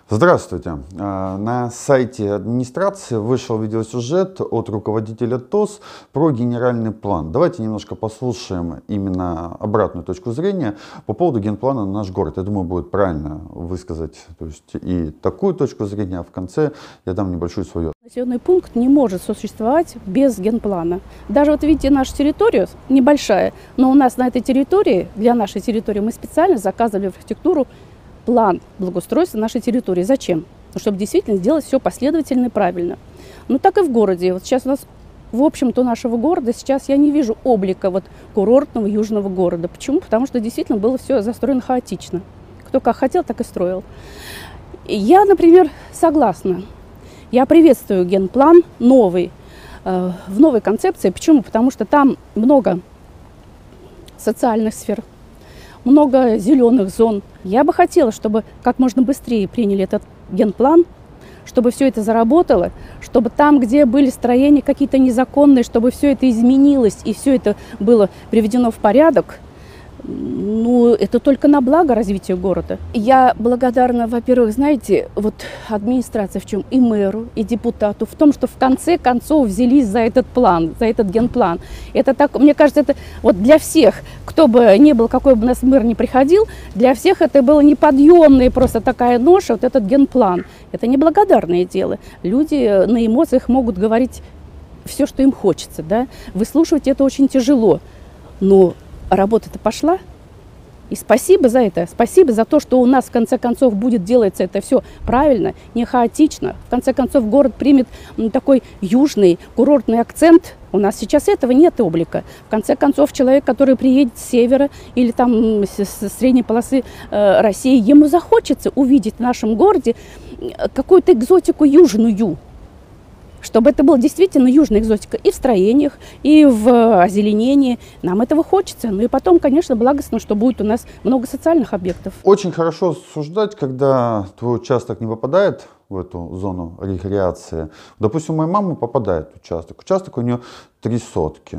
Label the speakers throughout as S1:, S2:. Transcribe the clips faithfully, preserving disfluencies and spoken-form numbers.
S1: Здравствуйте. А, На сайте администрации вышел видеосюжет от руководителя ТОС про генеральный план. Давайте немножко послушаем именно обратную точку зрения по поводу генплана на наш город. Я думаю, будет правильно высказать, то есть, и такую точку зрения, а в конце я дам небольшую свою.
S2: Населенный пункт не может существовать без генплана. Даже вот видите, наша территория небольшая, но у нас на этой территории, для нашей территории, мы специально заказывали в архитектуру план благоустройства нашей территории. Зачем? Ну, чтобы действительно сделать все последовательно и правильно. Ну, так и в городе. Вот сейчас у нас, в общем-то, нашего города, сейчас я не вижу облика вот курортного южного города. Почему? Потому что действительно было все застроено хаотично. Кто как хотел, так и строил. И я, например, согласна. Я приветствую генплан новый, э, в новой концепции. Почему? Потому что там много социальных сфер, много зеленых зон. Я бы хотела, чтобы как можно быстрее приняли этот генплан, чтобы все это заработало, чтобы там, где были строения какие-то незаконные, чтобы все это изменилось и все это было приведено в порядок. Ну, это только на благо развития города. Я благодарна, во-первых, знаете, вот администрации в чем, и мэру, и депутату, в том, что в конце концов взялись за этот план, за этот генплан. Это так, мне кажется, это вот для всех, кто бы ни был, какой бы у нас мэр ни приходил, для всех это было неподъемная просто такая ноша, вот этот генплан. Это неблагодарное дело. Люди на эмоциях могут говорить все, что им хочется, да. Выслушивать это очень тяжело, но работа-то пошла, и спасибо за это, спасибо за то, что у нас в конце концов будет делаться это все правильно, не хаотично. В конце концов город примет такой южный курортный акцент. У нас сейчас этого нет облика. В конце концов человек, который приедет с севера или там с средней полосы э, России, ему захочется увидеть в нашем городе какую-то экзотику южную. Чтобы это была действительно южная экзотика и в строениях, и в озеленении. Нам этого хочется. Ну и потом, конечно, благостно, что будет у нас много социальных объектов.
S1: Очень хорошо суждать, когда твой участок не попадает в эту зону рекреации. Допустим, у моей мамы попадает участок. Участок у нее три сотки.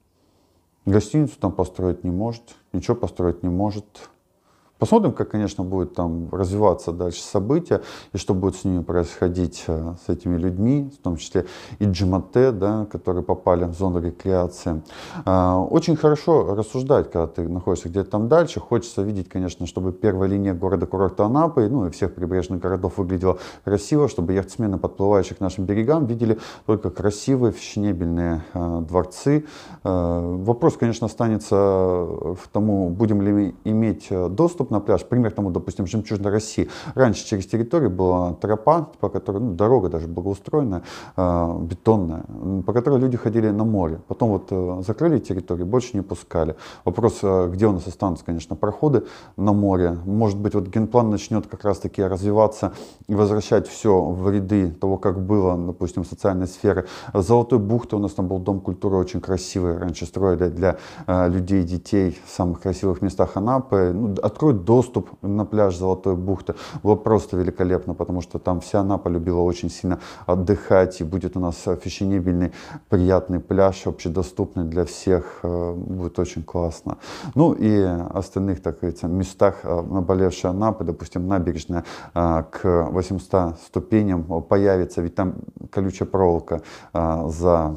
S1: Гостиницу там построить не может, ничего построить не может. Посмотрим, как, конечно, будет там развиваться дальше события, и что будет с ними происходить, с этими людьми, в том числе и Джимате, да, которые попали в зону рекреации. Очень хорошо рассуждать, когда ты находишься где-то там дальше. Хочется видеть, конечно, чтобы первая линия города-курорта Анапы, ну и всех прибрежных городов выглядела красиво, чтобы яхтсмены, подплывающие к нашим берегам, видели только красивые фешенебельные дворцы. Вопрос, конечно, останется в тому, будем ли мы иметь доступ на пляж. Пример тому, допустим, Жемчужной России. Раньше через территорию была тропа, по которой, ну, дорога даже благоустроенная, э, бетонная, по которой люди ходили на море. Потом вот э, закрыли территорию, больше не пускали. Вопрос, э, где у нас останутся, конечно, проходы на море. Может быть, вот генплан начнет как раз-таки развиваться и возвращать все в ряды того, как было, допустим, социальной сферы. В Золотой бухте у нас там был дом культуры очень красивый. Раньше строили для э, людей, детей в самых красивых местах Анапы. Ну, откроют доступ на пляж Золотой бухты. Было просто великолепно, потому что там вся Анапа любила очень сильно отдыхать. И будет у нас фешенебельный, приятный пляж, общедоступный для всех. Будет очень классно. Ну и остальных, так говорится, местах наболевшей Анапы, допустим, набережная к восьмистам ступеням появится, ведь там колючая проволока за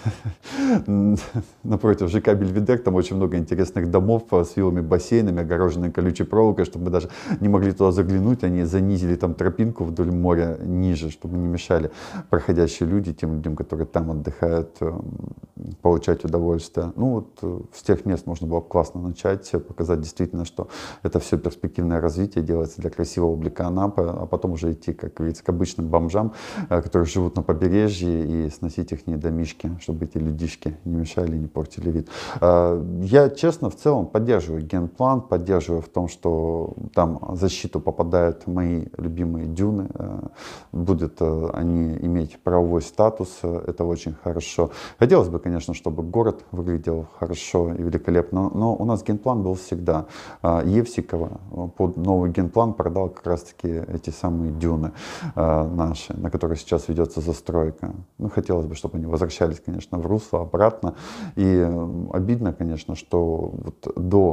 S1: напротив ЖК Бельведер. Там очень много интересных домов с виллами, бассейнами, огороженные колючей проволокой, чтобы мы даже не могли туда заглянуть. Они занизили там тропинку вдоль моря ниже, чтобы не мешали проходящие люди, тем людям, которые там отдыхают, получать удовольствие. Ну вот с тех мест можно было классно начать, показать действительно, что это все перспективное развитие делается для красивого облика Анапы, а потом уже идти, как говорится, к обычным бомжам, которые живут на побережье, и сносить их домишки, чтобы эти людишки не мешали, не портили вид. Я, честно, в целом поддерживаю генплан, поддерживаю в том, что там в защиту попадают мои любимые дюны, будут они иметь правовой статус, это очень хорошо. Хотелось бы, конечно, чтобы город выглядел хорошо и великолепно, но у нас генплан был всегда. Евсикова под новый генплан продал как раз-таки эти самые дюны наши, на которых сейчас ведется застройка. Ну, хотелось бы, чтобы они возвращались, конечно, в русло, обратно. И обидно, конечно, что вот до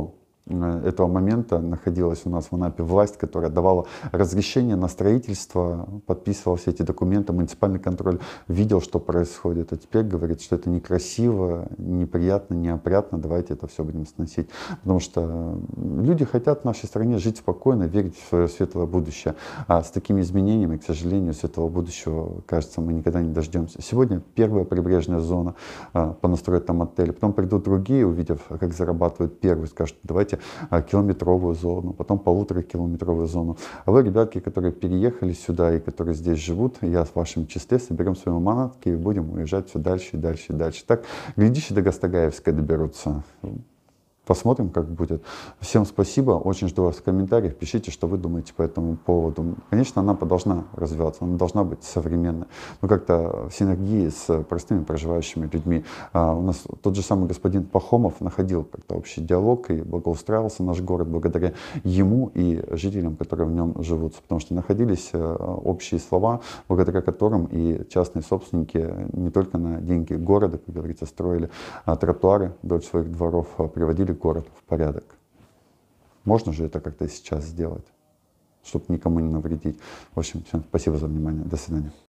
S1: этого момента находилась у нас в Анапе власть, которая давала разрешение на строительство, подписывала все эти документы, муниципальный контроль видел, что происходит, а теперь говорит, что это некрасиво, неприятно, неопрятно, давайте это все будем сносить. Потому что люди хотят в нашей стране жить спокойно, верить в свое светлое будущее. А с такими изменениями, к сожалению, светлого будущего, кажется, мы никогда не дождемся. Сегодня первая прибрежная зона, понастроят там отели, потом придут другие, увидев, как зарабатывают первые, скажут, давайте километровую зону, потом полуторакилометровую зону. А вы, ребятки, которые переехали сюда и которые здесь живут, я в вашем числе, соберем свои манатки и будем уезжать все дальше и дальше и дальше. Так, глядишь, и до Гастагаевской доберутся. Посмотрим, как будет. Всем спасибо. Очень жду вас в комментариях. Пишите, что вы думаете по этому поводу. Конечно, Анапа должна развиваться, она должна быть современной. Но как-то в синергии с простыми проживающими людьми. А у нас тот же самый господин Пахомов находил как-то общий диалог и благоустраивался наш город благодаря ему и жителям, которые в нем живут. Потому что находились общие слова, благодаря которым и частные собственники не только на деньги города, как говорится, строили тротуары вдоль своих дворов, приводили город в порядок. Можно же это как-то сейчас сделать, чтобы никому не навредить. В общем, всем спасибо за внимание. До свидания.